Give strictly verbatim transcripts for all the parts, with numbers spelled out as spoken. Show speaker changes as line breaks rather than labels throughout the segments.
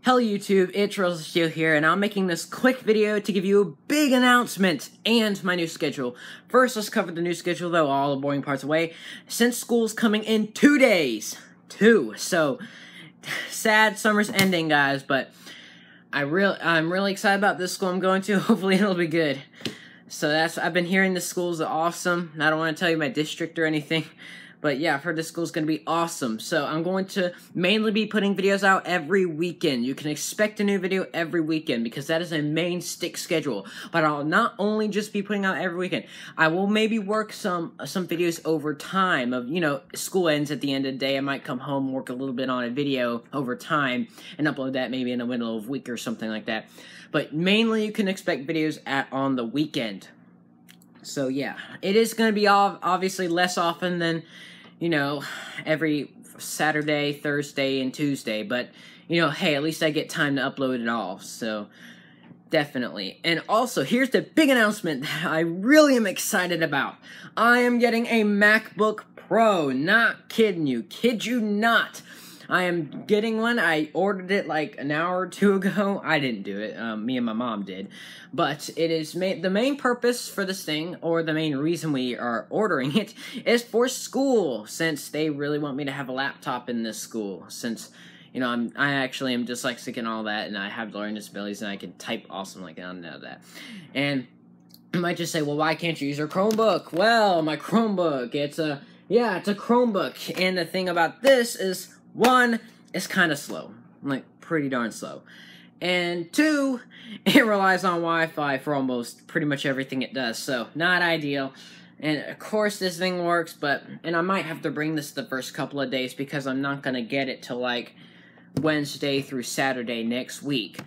Hello YouTube, it's RosaSteel here, and I'm making this quick video to give you a big announcement and my new schedule. First, let's cover the new schedule though, all the boring parts away. Since school's coming in two days, two, so sad summer's ending, guys, but I real I'm really excited about this school I'm going to. Hopefully it'll be good. So that's, I've been hearing this school's awesome. I don't want to tell you my district or anything, but yeah, I've heard this school's going to be awesome. So I'm going to mainly be putting videos out every weekend. You can expect a new video every weekend because that is a main stick schedule. But I'll not only just be putting out every weekend. I will maybe work some some videos over time of, you know, school ends at the end of the day. I might come home, work a little bit on a video over time, and upload that maybe in the middle of a week or something like that. But mainly you can expect videos at on the weekend. So yeah, it is going to be obviously less often than, you know, every Saturday, Thursday, and Tuesday. But, you know, hey, at least I get time to upload it all. So, definitely. And also, here's the big announcement that I really am excited about. I am getting a MacBook Pro. Not kidding you. Kid you not. I am getting one. I ordered it like an hour or two ago. I didn't do it. Um, me and my mom did. But it is ma the main purpose for this thing, or the main reason we are ordering it, is for school. Since they really want me to have a laptop in this school. Since, you know, I'm I actually am dyslexic and all that, and I have learning disabilities, and I can type awesome like I know that. And you might just say, well, why can't you use your Chromebook? Well, my Chromebook, it's a yeah, it's a Chromebook, and the thing about this is, one, it's kind of slow, like pretty darn slow, and two, it relies on Wi-Fi for almost pretty much everything it does, so not ideal. And of course this thing works, but, and I might have to bring this the first couple of days because I'm not going to get it till like Wednesday through Saturday next week,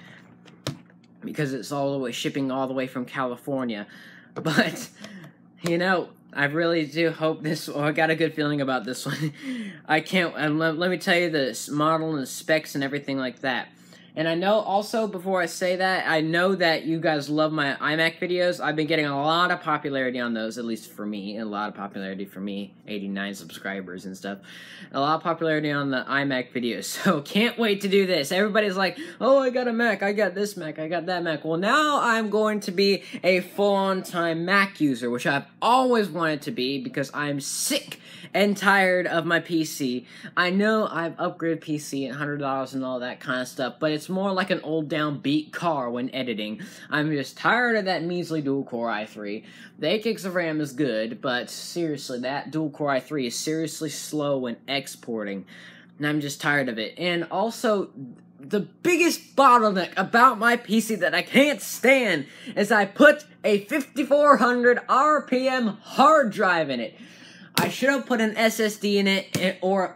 because it's all the way shipping all the way from California. But, you know, I really do hope this, well, I got a good feeling about this one. I can't, and let, let me tell you the model and the specs and everything like that. And I know also, before I say that, I know that you guys love my iMac videos. I've been getting a lot of popularity on those, at least for me. A lot of popularity for me, eighty-nine subscribers and stuff. A lot of popularity on the iMac videos, so can't wait to do this. Everybody's like, oh, I got a Mac, I got this Mac, I got that Mac. Well, now I'm going to be a full-on time Mac user, which I've always wanted to be because I'm sick and tired of my P C. I know I've upgraded P C at one hundred dollars and all that kind of stuff, but it's more like an old downbeat car when editing. I'm just tired of that measly dual-core i three. The eight gigs of RAM is good, but seriously, that dual-core i three is seriously slow when exporting, and I'm just tired of it. And also, the biggest bottleneck about my P C that I can't stand is I put a fifty-four hundred R P M hard drive in it. I should have put an S S D in it, or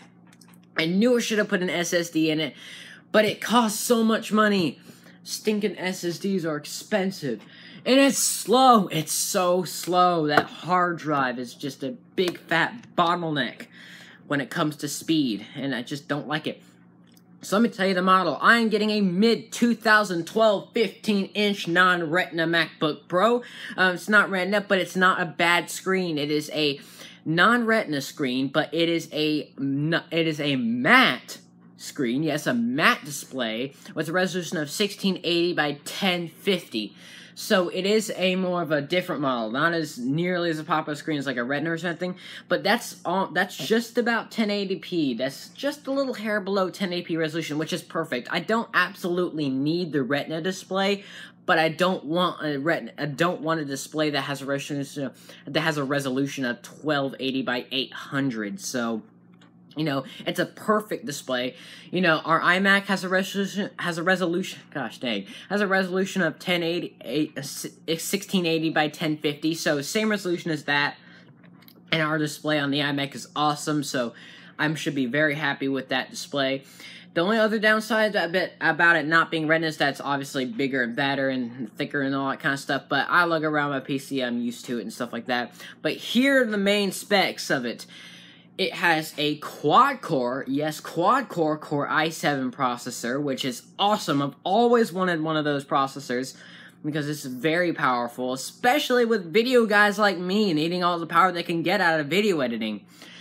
I knew I should have put an S S D in it, but it costs so much money. Stinking S S Ds are expensive, and it's slow. It's so slow. That hard drive is just a big fat bottleneck when it comes to speed, and I just don't like it. So let me tell you the model. I am getting a mid twenty twelve fifteen inch non-Retina MacBook Pro. Um, it's not Retina, but it's not a bad screen. It is a non-Retina screen, but it is a it is a matte screen. Yes, a matte display with a resolution of sixteen eighty by ten fifty. So it is a more of a different model, not as nearly as a popular screen as like a Retina or something, but that's all. That's just about ten eighty p. That's just a little hair below ten eighty p resolution, which is perfect. I don't absolutely need the Retina display, but I don't want a Retina. I don't want a display that has a resolution that has a resolution of twelve eighty by eight hundred. So, you know, it's a perfect display. You know, our iMac has a resolution, has a resolution, gosh dang, has a resolution of ten eighty, sixteen eighty by ten fifty, so same resolution as that, and our display on the iMac is awesome, so I should be very happy with that display. The only other downside about it not being Retina is that it's obviously bigger and better and thicker and all that kind of stuff, but I lug around my P C, I'm used to it and stuff like that. But here are the main specs of it. It has a quad-core, yes, quad-core Core i seven processor, which is awesome. I've always wanted one of those processors because it's very powerful, especially with video guys like me needing all the power they can get out of video editing.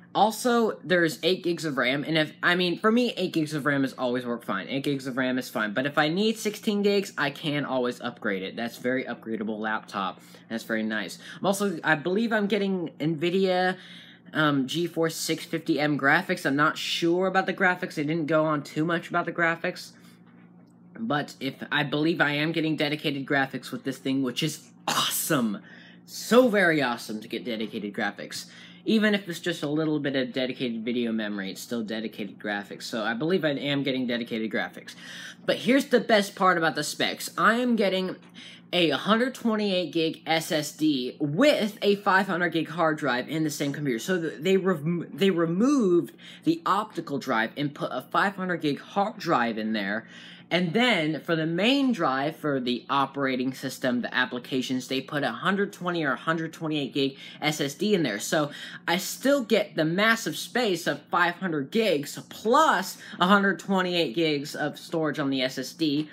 Also, there's eight gigs of RAM, and if, I mean, for me, eight gigs of RAM has always worked fine. eight gigs of RAM is fine, but if I need sixteen gigs, I can always upgrade it. That's very upgradable laptop. That's very nice. I'm also, I believe I'm getting NVIDIA um, GeForce six fifty M graphics. I'm not sure about the graphics. They didn't go on too much about the graphics, but if I believe I am getting dedicated graphics with this thing, which is awesome. So very awesome to get dedicated graphics. Even if it's just a little bit of dedicated video memory, it's still dedicated graphics. So I believe I am getting dedicated graphics. But here's the best part about the specs. I am getting a one hundred twenty-eight gig S S D with a five hundred gig hard drive in the same computer. So they rem they removed the optical drive and put a five hundred gig hard drive in there. And then, for the main drive, for the operating system, the applications, they put a one hundred twenty or one hundred twenty-eight gig S S D in there. So, I still get the massive space of five hundred gigs, plus one hundred twenty-eight gigs of storage on the S S D.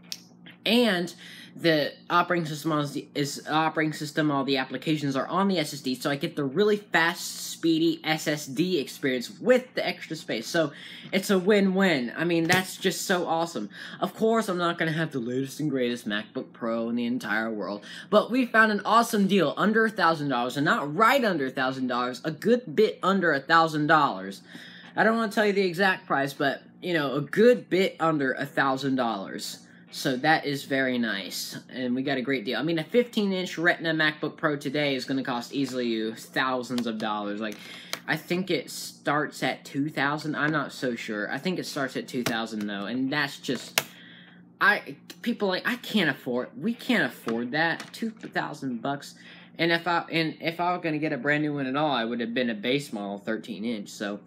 And the operating system is, the, is operating system, all the applications are on the S S D, so I get the really fast, speedy S S D experience with the extra space. So it's a win-win. I mean, that's just so awesome. Of course, I'm not going to have the latest and greatest MacBook Pro in the entire world, but we found an awesome deal under a thousand dollars, and not right under a thousand dollars, a good bit under a thousand dollars. I don't want to tell you the exact price, but you know, a good bit under a thousand dollars. So that is very nice, and we got a great deal. I mean, a fifteen inch Retina MacBook Pro today is going to cost easily you thousands of dollars. Like, I think it starts at two thousand. I'm not so sure. I think it starts at two thousand though, and that's just, I people like I can't afford. We can't afford that two thousand bucks. And if I and if I were going to get a brand new one at all, I would have been a base model thirteen inch. So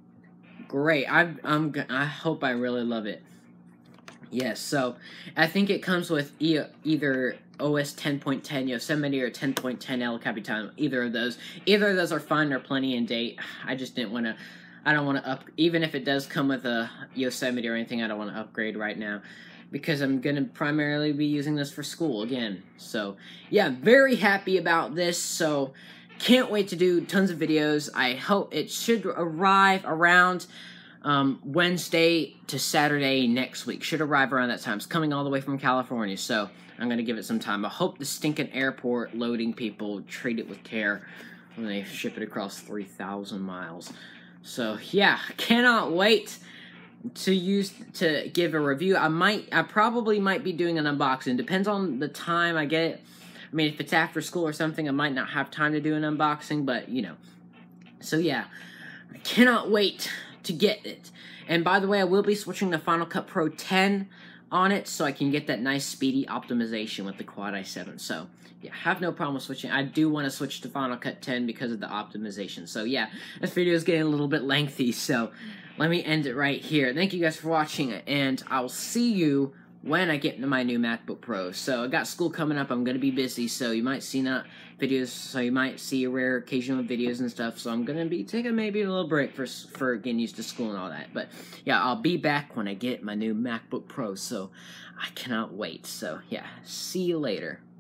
great. I I'm I hope I really love it. Yes, so I think it comes with e either O S ten point ten Yosemite or ten point ten El Capitan. Either of those. Either of those are fine. They're plenty in date. I just didn't want to... I don't want to up... Even if it does come with a Yosemite or anything, I don't want to upgrade right now. Because I'm going to primarily be using this for school again. So, yeah, very happy about this. So, can't wait to do tons of videos. I hope it should arrive around... Um, Wednesday to Saturday next week. Should arrive around that time. It's coming all the way from California, so I'm going to give it some time. I hope the stinking airport loading people treat it with care when they ship it across three thousand miles. So, yeah, cannot wait to use to give a review. I might, I probably might be doing an unboxing. Depends on the time I get it. I mean, if it's after school or something, I might not have time to do an unboxing, but, you know. So, yeah, I cannot wait to get it. And by the way, I will be switching to Final Cut Pro ten on it, so I can get that nice speedy optimization with the Quad i seven. So, yeah, have no problem with switching. I do want to switch to Final Cut ten because of the optimization. So, yeah, this video is getting a little bit lengthy, so let me end it right here. Thank you guys for watching, and I'll see you when I get into my new MacBook Pro. So, I got school coming up. I'm going to be busy, so you might see not videos, so you might see rare occasional videos and stuff. So, I'm going to be taking maybe a little break for, for getting used to school and all that. But, yeah, I'll be back when I get my new MacBook Pro, so I cannot wait. So, yeah, see you later.